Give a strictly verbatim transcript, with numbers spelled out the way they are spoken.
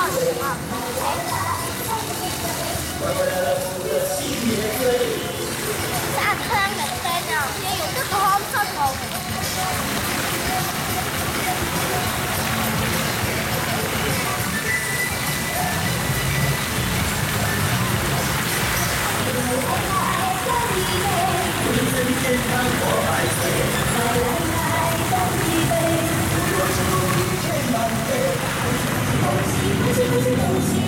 Sa thang là tên nào? Ví dụ tức là hôm sau cùng. Hãy subscribe cho kênh Ghiền Mì Gõ để không bỏ lỡ những video hấp dẫn.